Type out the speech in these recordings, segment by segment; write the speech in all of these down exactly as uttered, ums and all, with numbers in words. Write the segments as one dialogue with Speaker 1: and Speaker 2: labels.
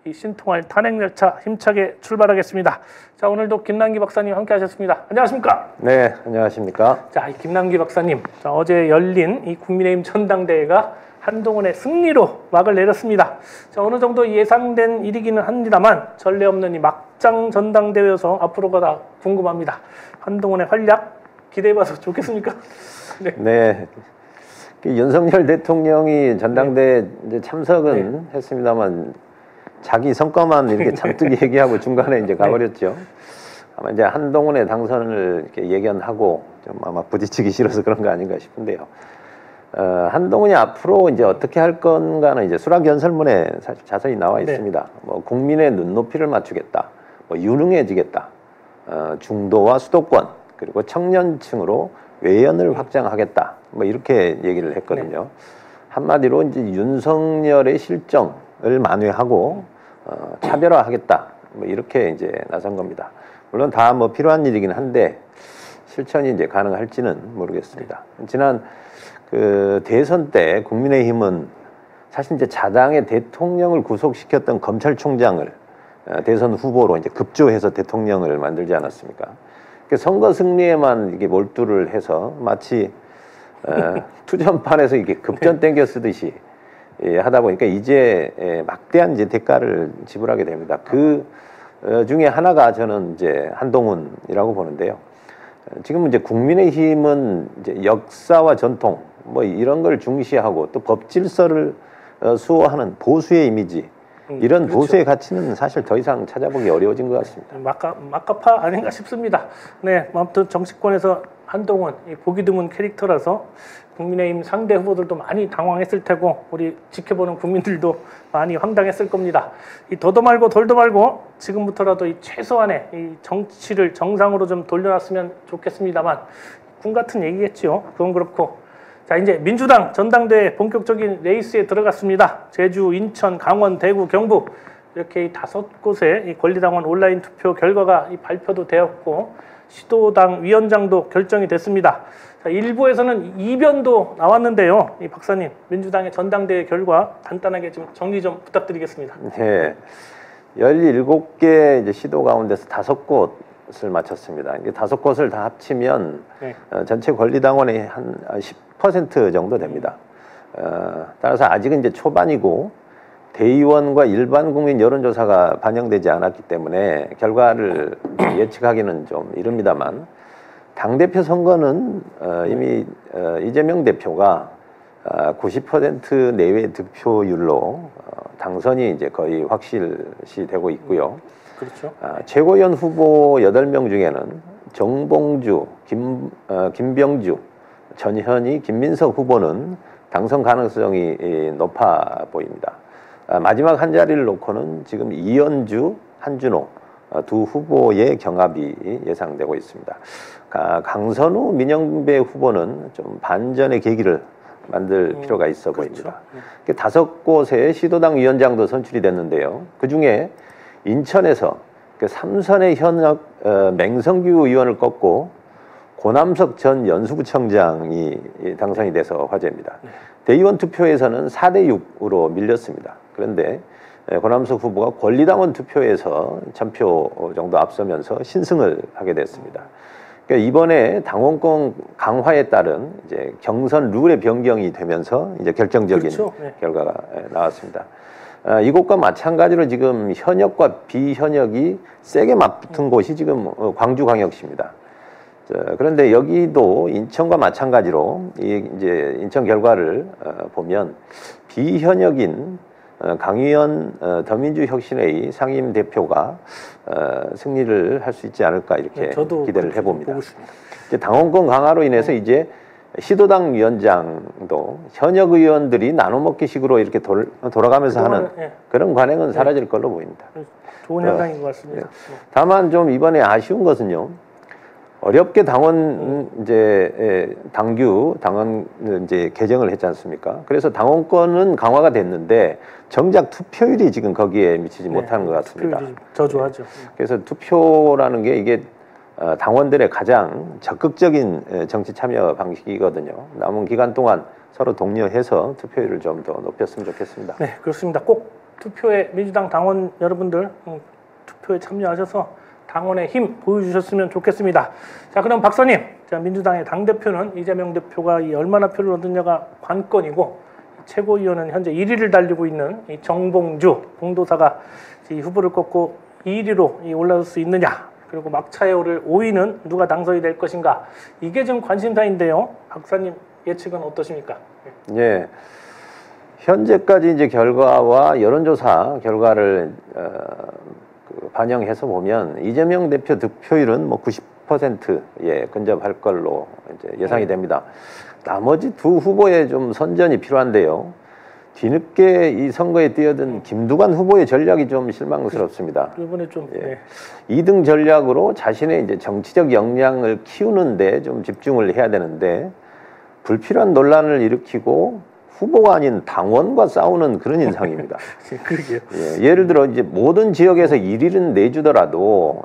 Speaker 1: 이 신통할 탄핵 열차 힘차게 출발하겠습니다. 자, 오늘도 김남기 박사님 함께하셨습니다. 안녕하십니까?
Speaker 2: 네, 안녕하십니까?
Speaker 1: 자, 이 김남기 박사님, 자, 어제 열린 이 국민의힘 전당대회가 한동훈의 승리로 막을 내렸습니다. 자, 어느 정도 예상된 일이기는 합니다만 전례 없는 이 막장 전당대회여서 앞으로가 다 궁금합니다. 한동훈의 활약 기대해봐도 좋겠습니까?
Speaker 2: 네. 네. 윤석열 대통령이 전당대회 네. 이제 참석은 네. 했습니다만 자기 성과만 이렇게 잔뜩 얘기하고 중간에 이제 가버렸죠. 네. 아마 이제 한동훈의 당선을 이렇게 예견하고 좀 아마 부딪히기 싫어서 그런 거 아닌가 싶은데요. 어, 한동훈이 앞으로 이제 어떻게 할 건가는 이제 수락연설문에 사실 자세히 나와 있습니다. 네. 뭐 국민의 눈높이를 맞추겠다, 뭐 유능해지겠다, 어, 중도와 수도권 그리고 청년층으로 외연을 확장하겠다, 뭐 이렇게 얘기를 했거든요. 네. 한마디로 이제 윤석열의 실정을 만회하고 어, 차별화하겠다, 뭐 이렇게 이제 나선 겁니다. 물론 다 뭐 필요한 일이긴 한데 실천이 이제 가능할지는 모르겠습니다. 지난 그 대선 때 국민의힘은 사실 이제 자당의 대통령을 구속시켰던 검찰총장을 대선 후보로 이제 급조해서 대통령을 만들지 않았습니까? 선거 승리에만 이게 몰두를 해서 마치 어, 투전판에서 이게 급전 땡겨 쓰듯이 예, 하다 보니까 이제 예, 막대한 이제 대가를 지불하게 됩니다. 그 어, 중에 하나가 저는 이제 한동훈이라고 보는데요. 지금 이제 국민의힘은 이제 역사와 전통 뭐 이런 걸 중시하고 또 법 질서를 어, 수호하는 보수의 이미지, 이런 음, 그렇죠. 보수의 가치는 사실 더 이상 찾아보기 어려워진 것 같습니다.
Speaker 1: 막가, 막가파 아닌가 싶습니다. 네, 아무튼 정치권에서 한동훈 이 보기 드문 캐릭터라서 국민의힘 상대 후보들도 많이 당황했을 테고 우리 지켜보는 국민들도 많이 황당했을 겁니다. 이 더도 말고 덜도 말고 지금부터라도 이 최소한의 이 정치를 정상으로 좀 돌려놨으면 좋겠습니다만 꿈 같은 얘기겠죠. 그건 그렇고. 자, 이제 민주당 전당대회 본격적인 레이스에 들어갔습니다. 제주, 인천, 강원, 대구, 경북 이렇게 이 다섯 곳의 이 권리당원 온라인 투표 결과가 이 발표도 되었고 시도당 위원장도 결정이 됐습니다. 자, 일부에서는 이변도 나왔는데요. 이 박사님, 민주당의 전당대회 결과 간단하게 좀 정리 좀 부탁드리겠습니다.
Speaker 2: 네, 열일곱 개 이제 시도 가운데서 다섯 곳을 마쳤습니다. 이게 다섯 곳을 다 합치면 네. 어, 전체 권리당원의 한 십 퍼센트 정도 됩니다. 어, 따라서 아직은 이제 초반이고 대의원과 일반 국민 여론조사가 반영되지 않았기 때문에 결과를 예측하기는 좀 이릅니다만 당대표 선거는 어, 이미 어, 이재명 대표가 어, 구십 퍼센트 내외 득표율로 어, 당선이 이제 거의 확실시 되고 있고요.
Speaker 1: 그렇죠.
Speaker 2: 어, 최고위원 후보 여덟 명 중에는 정봉주, 김, 어, 김병주, 전현희, 김민석 후보는 당선 가능성이 높아 보입니다. 마지막 한 자리를 놓고는 지금 이현주, 한준호 두 후보의 경합이 예상되고 있습니다. 강선우, 민영배 후보는 좀 반전의 계기를 만들 음, 필요가 있어 그렇죠. 보입니다. 네. 다섯 곳의 시도당 위원장도 선출이 됐는데요. 그중에 인천에서 삼선의 현역 맹성규 의원을 꺾고 고남석 전 연수구청장이 당선이 돼서 화제입니다. 네. 대의원 투표에서는 사 대 육으로 밀렸습니다. 그런데 고남석 후보가 권리당원 투표에서 천 표 정도 앞서면서 신승을 하게 됐습니다. 그러니까 이번에 당원권 강화에 따른 이제 경선 룰의 변경이 되면서 이제 결정적인 그렇죠. 네. 결과가 나왔습니다. 아, 이곳과 마찬가지로 지금 현역과 비현역이 세게 맞붙은 음. 곳이 지금 광주광역시입니다. 자, 그런데 여기도 인천과 마찬가지로 이 이제 인천 결과를 어, 보면 비현역인 어, 강의현 어, 더민주혁신회의 상임 대표가 어, 승리를 할 수 있지 않을까 이렇게 네, 저도 기대를 해봅니다. 이제 당원권 강화로 인해서 네. 이제 시도당 위원장도 현역 의원들이 나눠먹기식으로 이렇게 돌, 돌아가면서 하는 네. 그런 관행은 사라질 네. 걸로 보입니다.
Speaker 1: 좋은 현상인 것 같습니다. 네.
Speaker 2: 다만 좀 이번에 아쉬운 것은요. 어렵게 당원 이제 당규 당원 이제 개정을 했지 않습니까? 그래서 당원권은 강화가 됐는데 정작 투표율이 지금 거기에 미치지 네, 못하는 것 같습니다.
Speaker 1: 투표율이 저조하죠.
Speaker 2: 그래서 투표라는 게 이게 당원들의 가장 적극적인 정치 참여 방식이거든요. 남은 기간 동안 서로 독려해서 투표율을 좀 더 높였으면 좋겠습니다.
Speaker 1: 네, 그렇습니다. 꼭 투표에 민주당 당원 여러분들 음, 투표에 참여하셔서 당원의 힘 보여주셨으면 좋겠습니다. 자, 그럼 박사님, 자, 민주당의 당대표는 이재명 대표가 이 얼마나 표를 얻느냐가 관건이고 최고위원은 현재 일 위를 달리고 있는 이 정봉주 봉도사가 이 후보를 꺾고 일 위로 이 올라올 수 있느냐, 그리고 막차에 오를 오 위는 누가 당선이 될 것인가, 이게 좀 관심사인데요. 박사님 예측은 어떠십니까?
Speaker 2: 예. 현재까지 이제 결과와 여론조사 결과를 어, 그 반영해서 보면 이재명 대표 득표율은 뭐 구십 퍼센트에 근접할 걸로 이제 예상이 됩니다. 나머지 두 후보에 좀 선전이 필요한데요. 뒤늦게 이 선거에 뛰어든 김두관 후보의 전략이 좀 실망스럽습니다.
Speaker 1: 이번에 좀
Speaker 2: 예.
Speaker 1: 네.
Speaker 2: 이 등 전략으로 자신의 이제 정치적 역량을 키우는데 좀 집중을 해야 되는데 불필요한 논란을 일으키고 후보가 아닌 당원과 싸우는 그런 인상입니다.
Speaker 1: 그러게요.
Speaker 2: 예, 예를 들어 이제 모든 지역에서 일 위는 내주더라도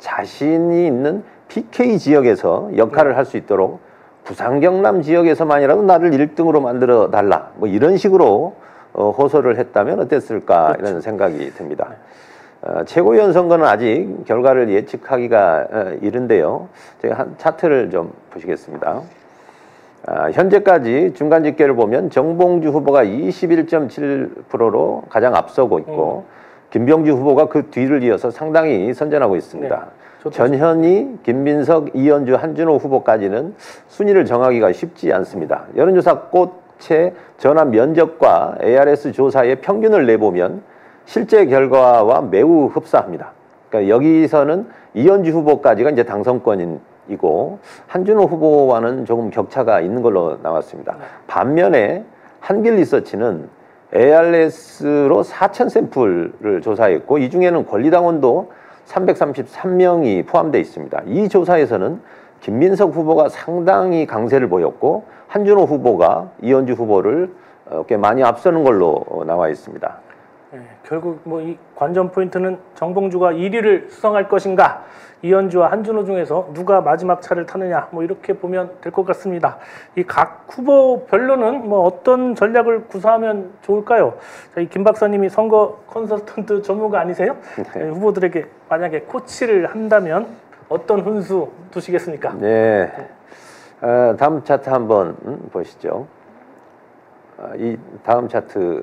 Speaker 2: 자신이 있는 피케이 지역에서 역할을 할 수 있도록 부산 경남 지역에서만이라도 나를 일 등으로 만들어 달라, 뭐 이런 식으로 어, 호소를 했다면 어땠을까, 그렇죠. 이런 생각이 듭니다. 어, 최고위원 선거는 아직 결과를 예측하기가 어, 이른데요. 제가 한 차트를 좀 보시겠습니다. 아, 현재까지 중간 집계를 보면 정봉주 후보가 이십일 점 칠 퍼센트로 가장 앞서고 있고 음. 김병주 후보가 그 뒤를 이어서 상당히 선전하고 있습니다. 네, 전현희, 김민석, 이현주, 한준호 후보까지는 순위를 정하기가 쉽지 않습니다. 여론조사 꽃의 전화 면접과 에이알에스 조사의 평균을 내보면 실제 결과와 매우 흡사합니다. 그러니까 여기서는 이현주 후보까지가 이제 당선권인 이고 한준호 후보와는 조금 격차가 있는 걸로 나왔습니다. 반면에 한길리서치는 에이알에스로 사천 샘플을 조사했고 이 중에는 권리당원도 삼백삼십삼 명이 포함되어 있습니다. 이 조사에서는 김민석 후보가 상당히 강세를 보였고 한준호 후보가 이현주 후보를 꽤 많이 앞서는 걸로 나와 있습니다.
Speaker 1: 네, 결국 뭐 이 관전 포인트는 정봉주가 일 위를 수성할 것인가, 이현주와 한준호 중에서 누가 마지막 차를 타느냐, 뭐 이렇게 보면 될 것 같습니다. 이 각 후보별로는 뭐 어떤 전략을 구사하면 좋을까요? 자, 이 김 박사님이 선거 컨설턴트 전문가 아니세요? 네, 후보들에게 만약에 코치를 한다면 어떤 훈수 두시겠습니까?
Speaker 2: 네, 어, 다음 차트 한번 음, 보시죠. 어, 이 다음 차트.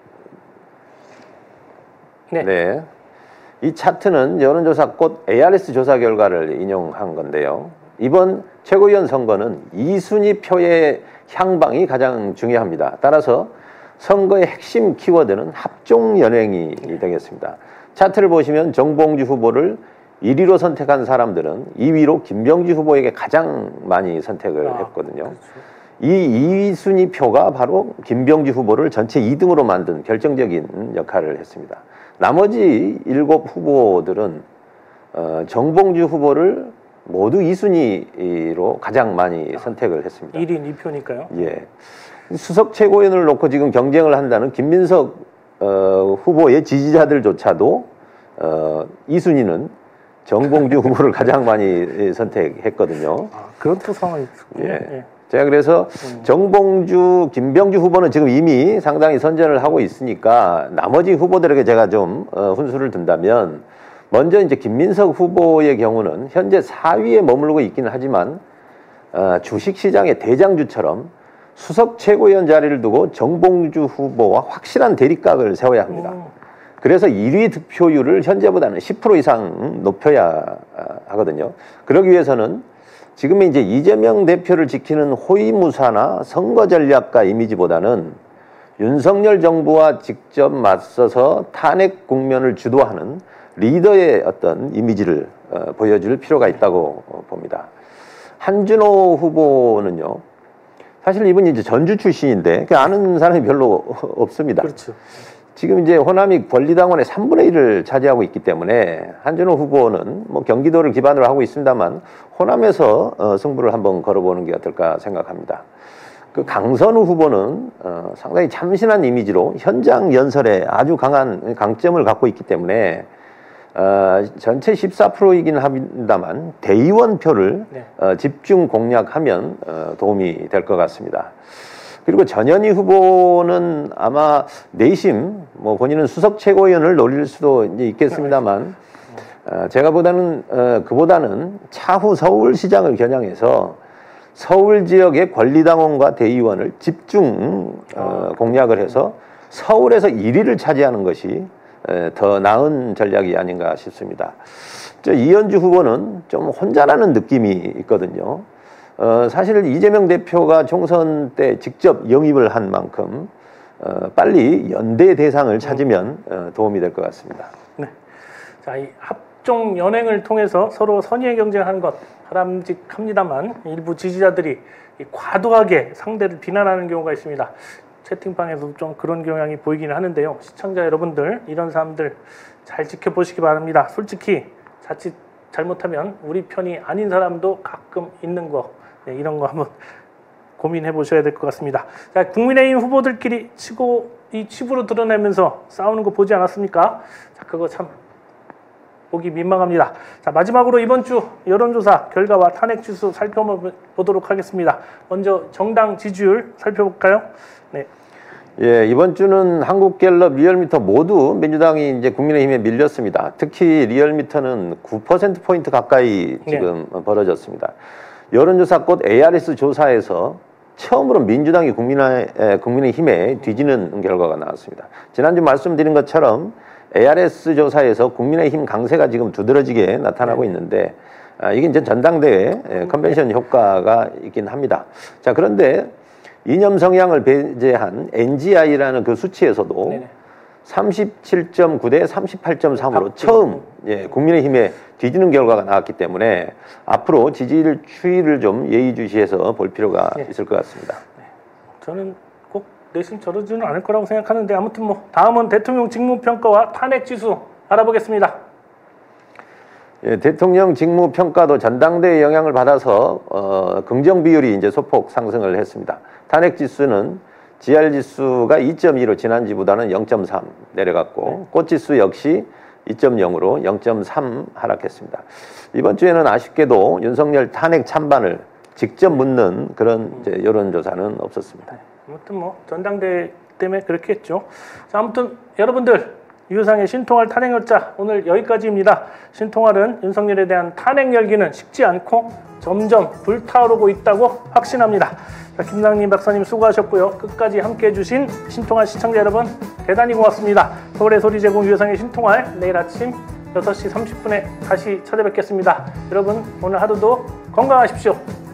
Speaker 2: 네. 네. 이 차트는 여론조사 꽃 에이알에스 조사 결과를 인용한 건데요. 이번 최고위원 선거는 이 순위 표의 향방이 가장 중요합니다. 따라서 선거의 핵심 키워드는 합종 연행이 되겠습니다. 차트를 보시면 정봉주 후보를 일 위로 선택한 사람들은 이 위로 김병주 후보에게 가장 많이 선택을 아, 했거든요. 그렇죠. 이 이 위 순위 표가 바로 김병주 후보를 전체 이 등으로 만든 결정적인 역할을 했습니다. 나머지 일곱 후보들은 어, 정봉주 후보를 모두 이 순위로 가장 많이 선택을 했습니다.
Speaker 1: 일 인 이 표니까요.
Speaker 2: 예. 수석 최고위원을 놓고 지금 경쟁을 한다는 김민석 어, 후보의 지지자들조차도 어, 이 순위는 정봉주 후보를 가장 많이 선택했거든요.
Speaker 1: 아, 그런 또 상황이 있군요.
Speaker 2: 예. 예. 제가 그래서 음. 정봉주, 김병주 후보는 지금 이미 상당히 선전을 하고 있으니까 나머지 후보들에게 제가 좀 어, 훈수를 둔다면, 먼저 이제 김민석 후보의 경우는 현재 사 위에 머물고 있기는 하지만 어, 주식시장의 대장주처럼 수석 최고위원 자리를 두고 정봉주 후보와 확실한 대립각을 세워야 합니다. 음. 그래서 일 위 득표율을 현재보다는 십 퍼센트 이상 높여야 하거든요. 그러기 위해서는 지금 이제 이재명 대표를 지키는 호위무사나 선거 전략가 이미지보다는 윤석열 정부와 직접 맞서서 탄핵 국면을 주도하는 리더의 어떤 이미지를 어, 보여줄 필요가 있다고 어, 봅니다. 한준호 후보는요, 사실 이분이 이제 전주 출신인데 아는 사람이 별로 없습니다.
Speaker 1: 그렇죠.
Speaker 2: 지금 이제 호남이 권리당원의 삼분의 일을 차지하고 있기 때문에 한준호 후보는 뭐 경기도를 기반으로 하고 있습니다만 호남에서 어, 승부를 한번 걸어보는 게 어떨까 생각합니다. 그 강선우 후보는 어, 상당히 참신한 이미지로 현장 연설에 아주 강한 강점을 갖고 있기 때문에 어, 전체 십사 퍼센트이긴 합니다만 대의원 표를 네. 어, 집중 공략하면 어, 도움이 될 것 같습니다. 그리고 전현희 후보는 아마 내심 뭐 본인은 수석 최고위원을 노릴 수도 이제 있겠습니다만 어, 제가 보다는 어, 그보다는 차후 서울시장을 겨냥해서 서울 지역의 권리당원과 대의원을 집중 어, 공략을 해서 서울에서 일 위를 차지하는 것이 에, 더 나은 전략이 아닌가 싶습니다. 저 이현주 후보는 좀 혼자라는 느낌이 있거든요. 어, 사실 이재명 대표가 총선 때 직접 영입을 한 만큼 어, 빨리 연대 대상을 찾으면 어, 도움이 될 것 같습니다.
Speaker 1: 네. 자, 이 합종 연행을 통해서 서로 선의의 경쟁하는 것 바람직합니다만 일부 지지자들이 이 과도하게 상대를 비난하는 경우가 있습니다. 채팅방에서도 좀 그런 경향이 보이기는 하는데요. 시청자 여러분들 이런 사람들 잘 지켜보시기 바랍니다. 솔직히 자칫 잘못하면 우리 편이 아닌 사람도 가끔 있는 거 네, 이런 거 한번 고민해 보셔야 될 것 같습니다. 자, 국민의힘 후보들끼리 치고 이 칩으로 드러내면서 싸우는 거 보지 않았습니까? 자, 그거 참 보기 민망합니다. 자, 마지막으로 이번 주 여론조사 결과와 탄핵 지수 살펴보도록 하겠습니다. 먼저 정당 지지율 살펴볼까요? 네.
Speaker 2: 예, 이번 주는 한국갤럽, 리얼미터 모두 민주당이 이제 국민의힘에 밀렸습니다. 특히 리얼미터는 구 퍼센트 포인트 가까이 지금 네. 벌어졌습니다. 여론조사 꽃 에이알에스 조사에서 처음으로 민주당이 국민의, 국민의힘에 뒤지는 결과가 나왔습니다. 지난주 말씀드린 것처럼 에이알에스 조사에서 국민의힘 강세가 지금 두드러지게 나타나고 네. 있는데 아, 이게 이제 전당대회 컨벤션 효과가 있긴 합니다. 자, 그런데 이념 성향을 배제한 엔지아이라는 그 수치에서도 네네. 삼십칠 점 구 대 삼십팔 점 삼으로 처음 예, 국민의힘에 뒤지는 결과가 나왔기 때문에 앞으로 지지율 추이를 좀 예의주시해서 볼 필요가 네. 있을 것 같습니다.
Speaker 1: 네. 저는 꼭 내심 저러지는 않을 거라고 생각하는데 아무튼 뭐 다음은 대통령 직무평가와 탄핵 지수 알아보겠습니다.
Speaker 2: 예, 대통령 직무평가도 전당대회 영향을 받아서 어, 긍정 비율이 이제 소폭 상승을 했습니다. 탄핵 지수는 지알 지수가 이 점 이로 지난주보다는 영 점 삼 내려갔고 네. 꽃 지수 역시 이 점 영으로 영 점 삼 하락했습니다. 이번 주에는 아쉽게도 윤석열 탄핵 찬반을 직접 묻는 그런 이제 여론조사는 없었습니다.
Speaker 1: 네. 아무튼 뭐 전당대회 때문에 그렇게 했죠. 자, 아무튼 여러분들 유상의 신통할 탄핵 열자 오늘 여기까지입니다. 신통할은 윤석열에 대한 탄핵 열기는 식지 않고 점점 불타오르고 있다고 확신합니다. 자, 김상림 박사님 수고하셨고요. 끝까지 함께해 주신 신통할 시청자 여러분 대단히 고맙습니다. 서울의 소리 제공 유상의 신통할 내일 아침 여섯 시 삼십 분에 다시 찾아뵙겠습니다. 여러분 오늘 하루도 건강하십시오.